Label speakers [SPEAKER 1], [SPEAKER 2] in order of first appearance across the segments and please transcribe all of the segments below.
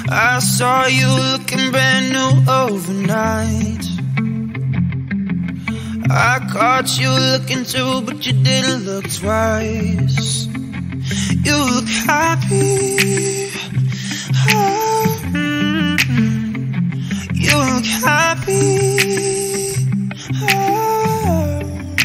[SPEAKER 1] I saw you looking brand new overnight. I caught you looking too, but you didn't look twice. You look happy. Oh, you look happy. Oh.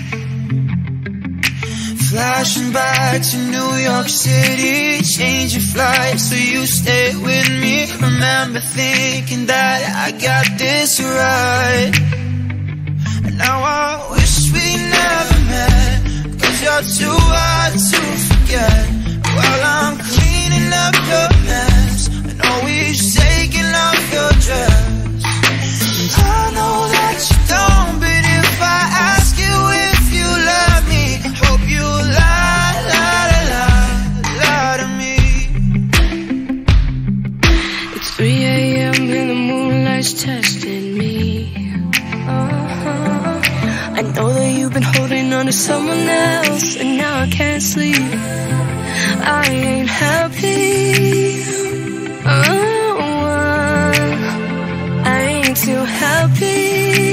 [SPEAKER 1] Flashing back to New York City, change your flight so you stay with me. Remember thinking that I got this right. And now I wish we never met, 'cause you're too hard to forget. While I'm cleaning up your mess, and always taking off your dress. And I know that you don't, but if I ask you if you love me, hope you lie, lie, lie, lie to me.
[SPEAKER 2] It's 3 a.m. and the moonlight's testing me. I know that you've been holding on to someone else, and now I can't sleep. I ain't happy. I ain't too happy.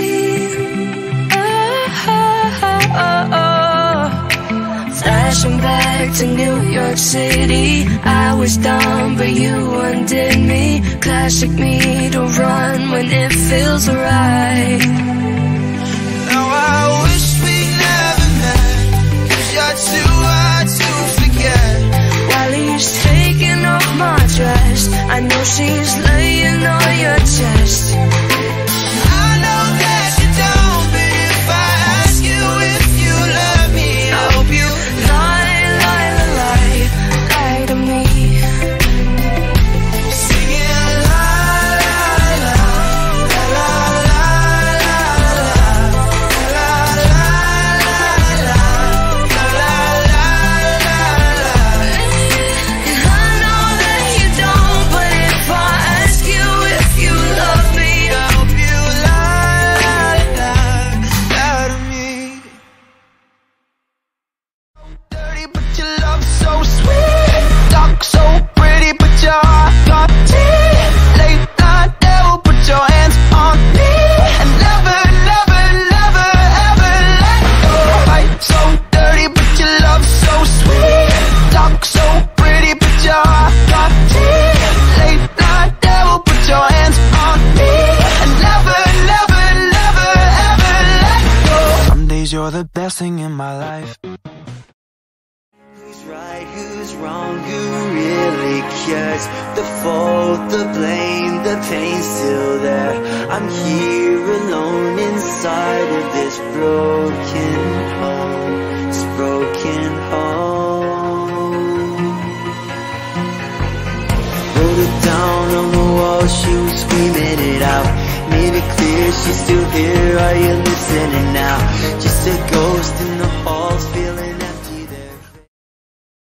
[SPEAKER 2] Flashing back to New York City, I was dumb, but you undid me. Classic me to run when it feels right.
[SPEAKER 1] Now I wish we never met, 'cause you're too hard to forget.
[SPEAKER 2] While he's taking off my dress, I know she's laying on your chest.
[SPEAKER 1] I know that you don't, but if I ask you if you love me, I hope you
[SPEAKER 2] lie, lie, lie, lie, lie to me.
[SPEAKER 1] Singing la la la la la la la la la la la.
[SPEAKER 2] And I know that you don't, but if I ask you if you love me,
[SPEAKER 1] I hope you lie, lie, lie to me. Dirty, but your love so sweet. Talk so pretty, but your heart got teeth. Late night devil, put your hands on me. And never, never, never, ever let go. Fight so dirty, but your love so sweet. Talk so pretty, but your heart got teeth. Late night devil, put your hands on me. And never, never, never, ever let go. Some days you're the best thing in my life.
[SPEAKER 3] Who's right, who's wrong, who really cares? The fault, the blame, the pain's still there. I'm here alone inside of this broken home, this broken home. Wrote it down on the wall, she was screaming it out. Made it clear she's still here, are you listening now? Just a ghost in the halls feeling